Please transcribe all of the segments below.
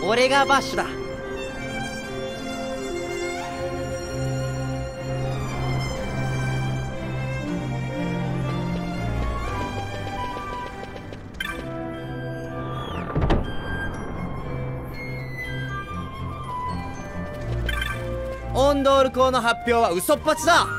俺がバッシュだ。オンドール校の発表は嘘っぱちだ。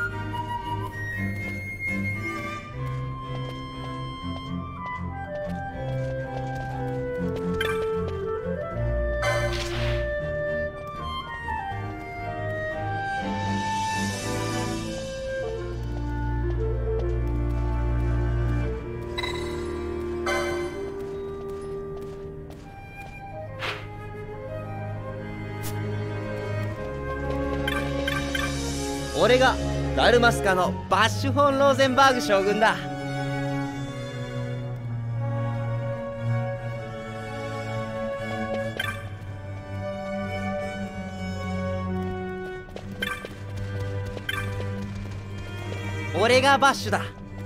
俺がダルマスカのバッシュ・フォン・ローゼンバーグ将軍だ。俺がバッシュだ。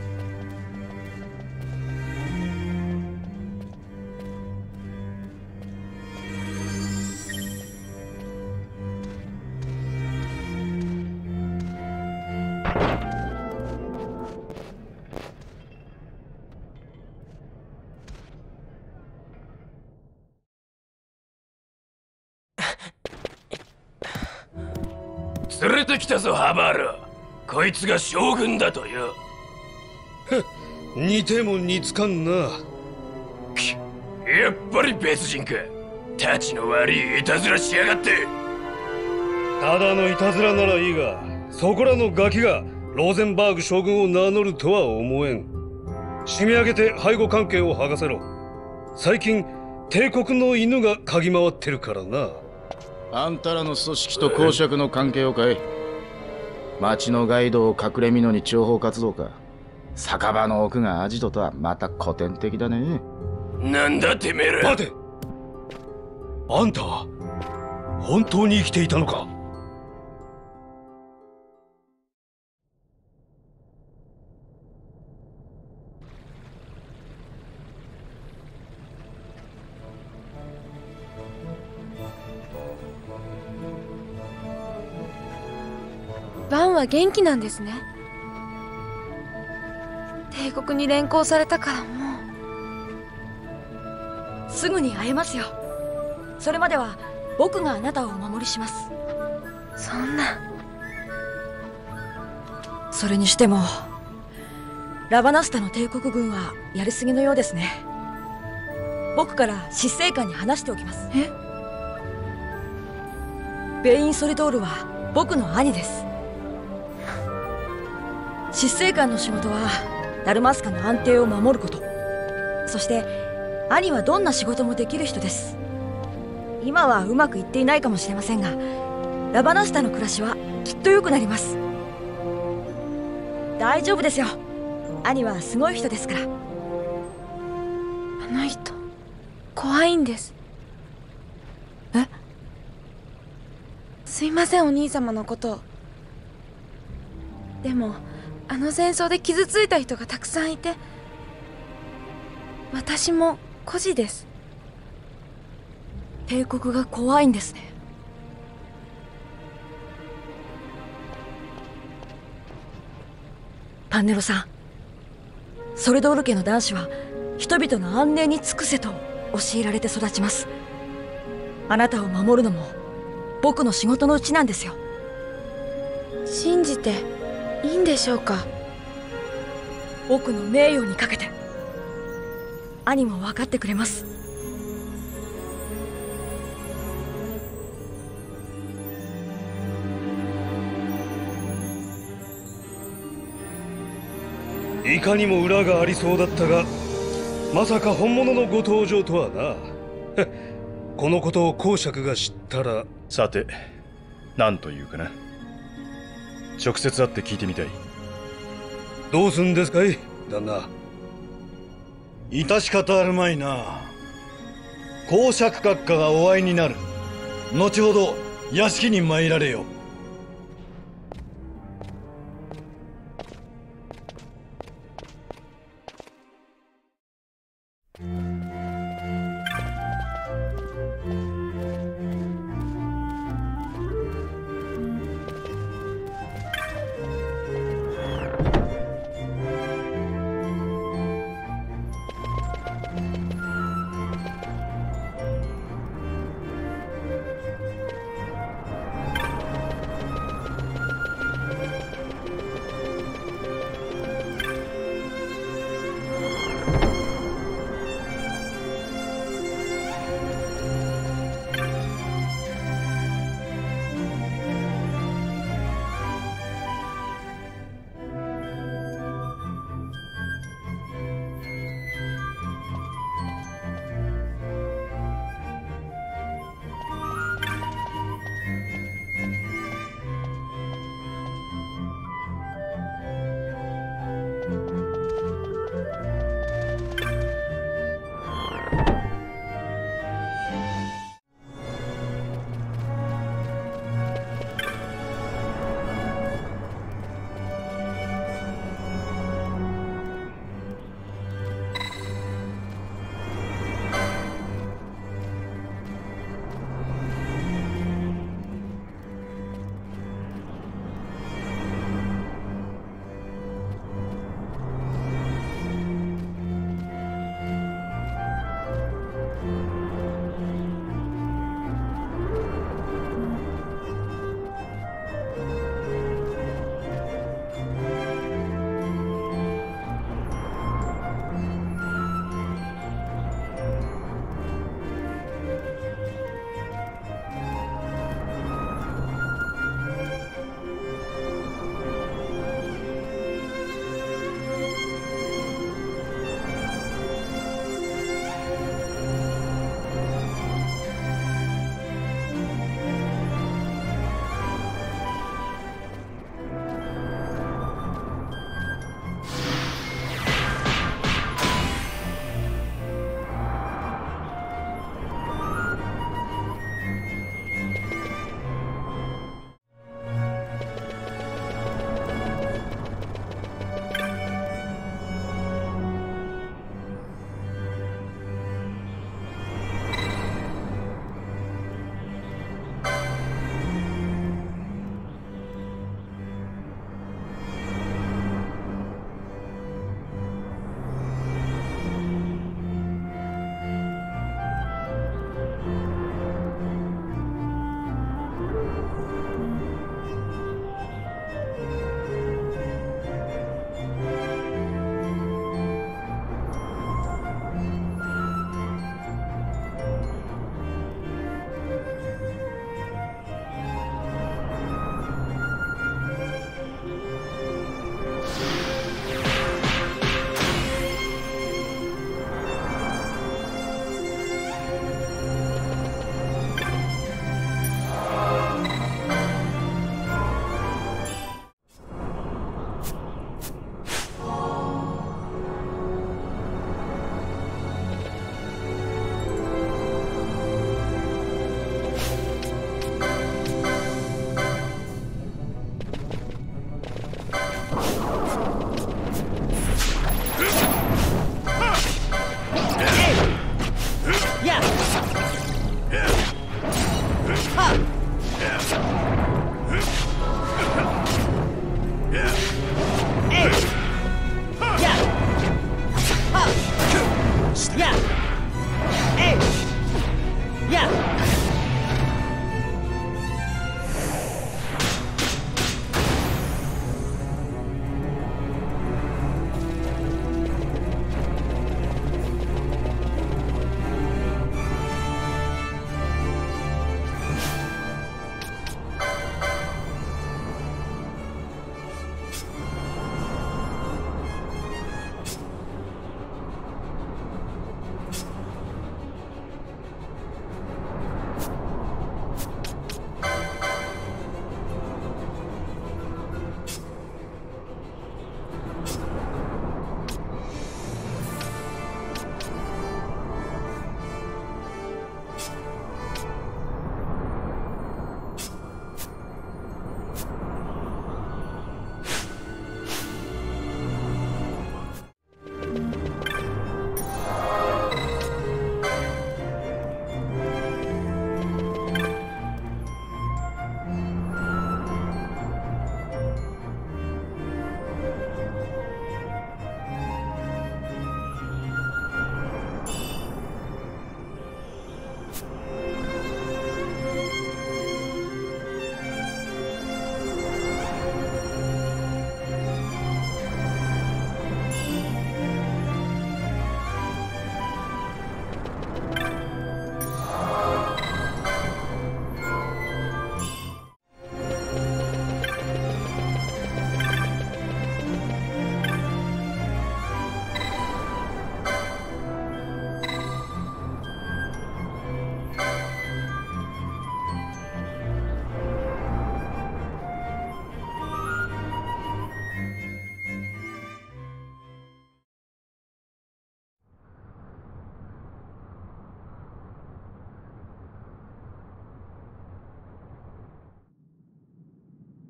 連れてきたぞハバール。こいつが将軍だとよ。 似ても似つかんな。 やっぱり別人か。たちの悪いいたずらしやがって。 ただのいたずらならいいが、そこらのガキがローゼンバーグ将軍を名乗るとは思えん。締め上げて背後関係を剥がせろ。最近帝国の犬が嗅ぎ回ってるからな。 あんたらの組織と公爵の関係をかい。町のガイドを隠れ蓑に諜報活動か。酒場の奥がアジトとはまた古典的だね。 なんだてめえら。 待て、あんたは本当に生きていたのか。 バンは元気なんですね。帝国に連行されたからもうすぐに会えますよ。それまでは僕があなたをお守りします。 そんな。 それにしてもラバナスタの帝国軍はやりすぎのようですね。僕から執政官に話しておきます。ベイン・ソリドールは僕の兄です。執政官の仕事はダルマスカの安定を守ること。そして兄はどんな仕事もできる人です。今はうまくいっていないかもしれませんが、ラバナスタの暮らしはきっと良くなります。大丈夫ですよ。兄はすごい人ですから。 あの人怖いんです。すいません、お兄様のことでもあの戦争で傷ついた人がたくさんいて、私も孤児です。 帝国が怖いんですね。パンネロさん、ソレドール家の男子は人々の安寧に尽くせと教えられて育ちます。あなたを守るのも僕の仕事のうちなんですよ。 信じていいんでしょうか。 僕の名誉にかけて。兄も分かってくれます。 いかにも裏がありそうだったが、まさか本物のご登場とはな。このことを公爵が知ったら。 さて何というかな。直接会って聞いてみたい。 どうすんですかい旦那。 致し方あるまいな。公爵閣下がお会いになる。後ほど屋敷に参られよ。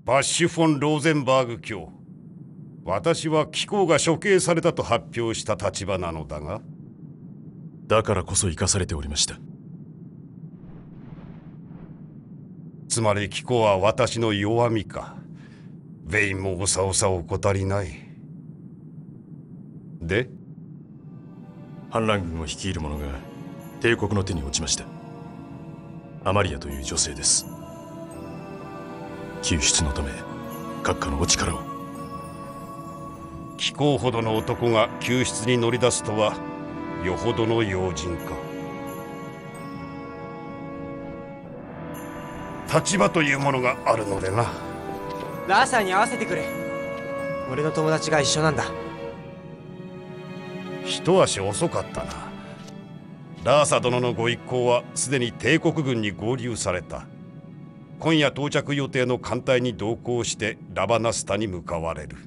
バッシュ・フォン・ローゼンバーグ卿、私は貴公が処刑されたと発表した立場なのだが。 だからこそ生かされておりました。 つまり貴公は私の弱みか。ベインもおさおさ怠りない。で、 反乱軍を率いる者が帝国の手に落ちました。アマリアという女性です。救出のため閣下のお力を。 貴公ほどの男が救出に乗り出すとはよほどの用心か。立場というものがあるのでな。 ラーサーに会わせてくれ。俺の友達が一緒なんだ。 一足遅かったな。ラーサ殿のご一行はすでに帝国軍に合流された。今夜到着予定の艦隊に同行してラバナスタに向かわれる。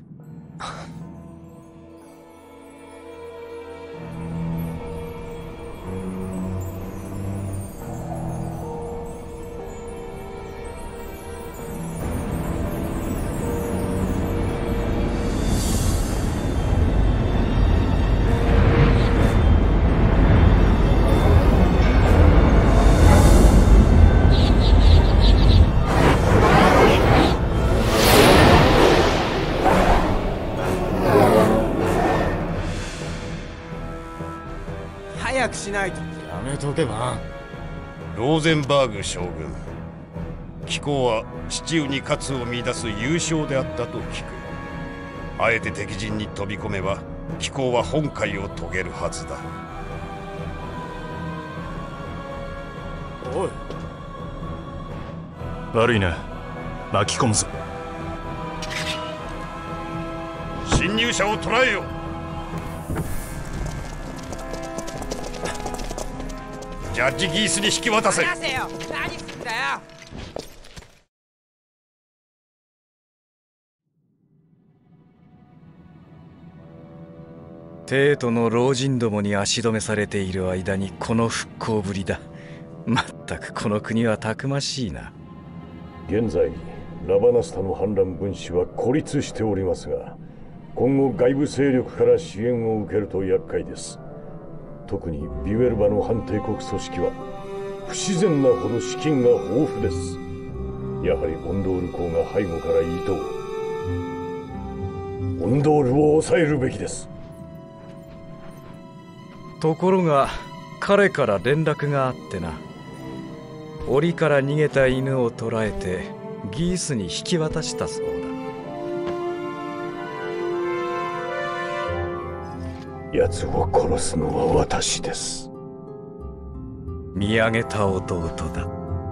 早くしないと。 やめとけば。 ローゼンバーグ将軍、貴公は市中に勝つを見出す優勝であったと聞く。あえて敵陣に飛び込めば貴公は本懐を遂げるはずだ。 おい、 悪いな、巻き込むぞ。 侵入者を捕らえよ。ジャッジギースに引き渡せ。 離せよ。何すんだよ。 帝都の老人どもに足止めされている間にこの復興ぶりだ。まったくこの国はたくましいな。 現在ラバナスタの反乱分子は孤立しておりますが、今後外部勢力から支援を受けると厄介です。特にビュエルバの反帝国組織は不自然なほど資金が豊富です。やはりオンドール公が背後から意図。オンドールを抑えるべきです。 ところが彼から連絡があってな。檻から逃げた犬を捕らえてギースに引き渡したそうだ。 奴を殺すのは私です。 見上げた弟だ。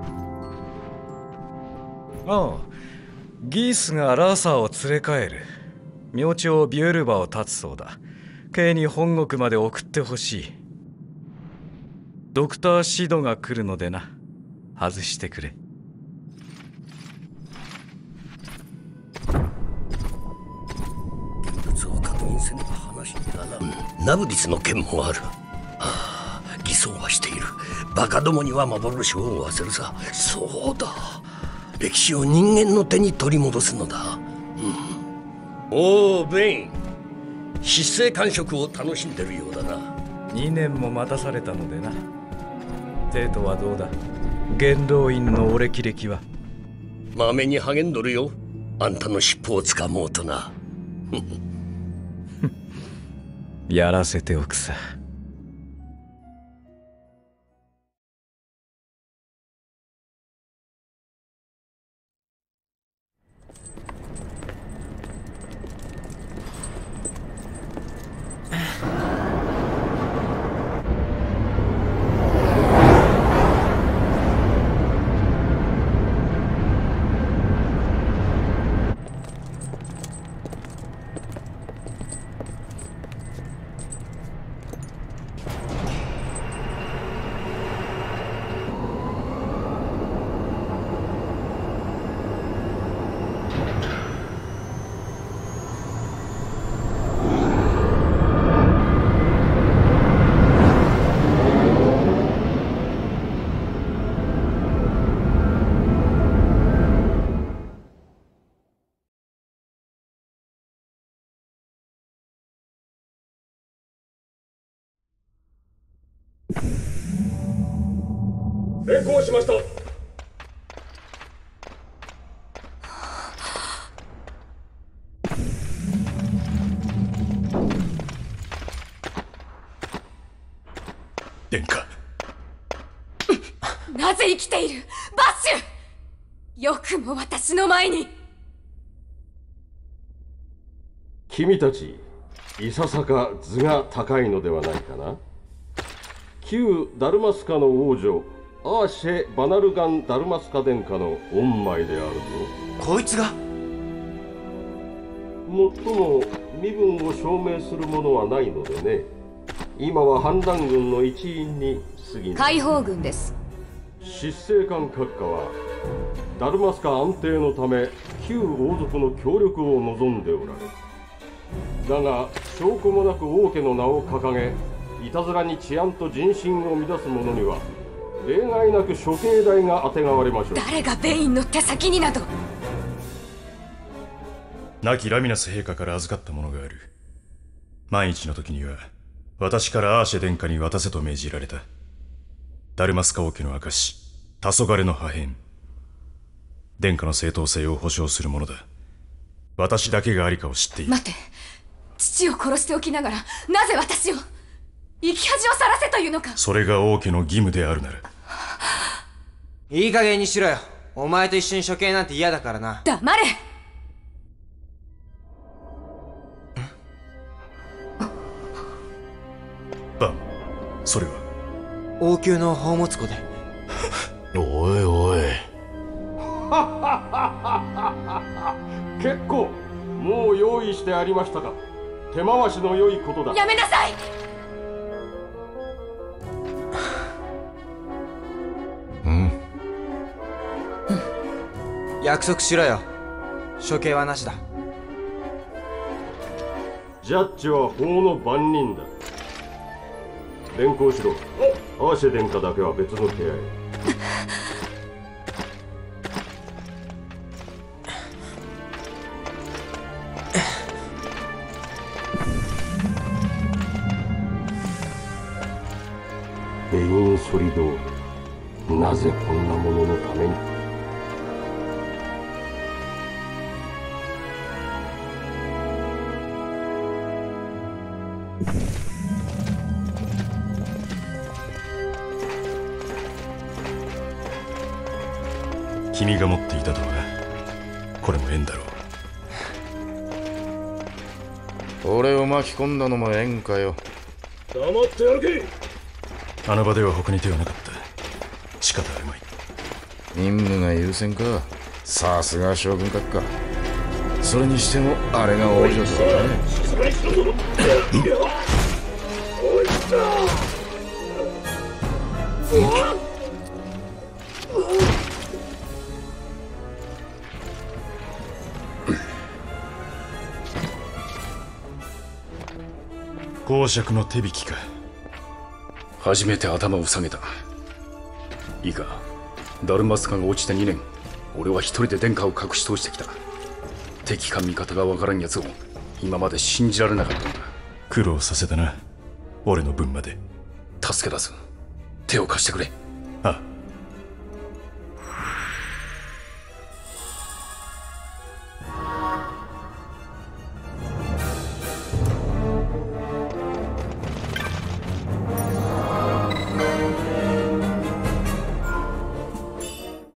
ああ、ギースがラーサーを連れ帰る。明朝ビュエルバを立つそうだ。Kに本国まで送ってほしい。ドクターシドが来るのでな。外してくれ。 現物を確認せねば話にならん。ナブリスの剣もある。ああ、偽装はしている。バカどもには幻を追わせるさ。そうだ、歴史を人間の手に取り戻すのだ。おお、ベイン、執政官職を楽しんでるようだな。 2年も待たされたのでな。帝都はどうだ、元老院のお歴々は。 まめに励んどるよ。あんたの尻尾をつかもうとな。 やらせておくさ。 連行しました。 殿下。 なぜ生きているバッシュ。よくも私の前に。 君たちいささか図が高いのではないかな。旧ダルマスカの王女アーシェ・バナルガン・ダルマスカ殿下の御前であるぞ。 こいつが。 もっとも身分を証明するものはないのでね。今は反乱軍の一員に過ぎない。 解放軍です。 執政官閣下はダルマスカ安定のため旧王族の協力を望んでおられる。だが証拠もなく王家の名を掲げ、いたずらに治安と人心を乱す者には例外なく処刑代があてがわれましょう。 誰がベインの手先になど。 亡きラミナス陛下から預かったものがある。万一の時には私からアーシェ殿下に渡せと命じられた。ダルマスカ王家の証、黄昏の破片。殿下の正当性を保証するものだ。私だけがありかを知っている。 待て、父を殺しておきながらなぜ私を、生き恥をさらせというのか。 それが王家の義務であるなら。 いい加減にしろよ。お前と一緒に処刑なんて嫌だからな。 黙れ。 バン、それは王宮の宝物庫で。 おいおい。 結構もう用意してありましたか。手回しの良いことだ。 やめなさい。 約束しろよ。処刑はなしだ。 ジャッジは法の番人だ。連行しろ。アーシェ殿下だけは別の部屋へ。ベインソリドール、なぜこんなもののために。 君が持っていたとは、これも縁だろう。俺を巻き込んだのも縁かよ。 黙って歩け。 あの場では他に手はなかった。仕方あるまい。 任務が優先か。さすが将軍閣下。それにしてもあれが王女とはね。 公爵の手引きか。 初めて頭を下げた。いいか、ダルマスカが落ちて2年、俺は一人で殿下を隠し通してきた。敵か味方がわからん奴を今まで信じられなかったんだ。 苦労させたな、俺の分まで。 助け出す。手を貸してくれ。 ああ。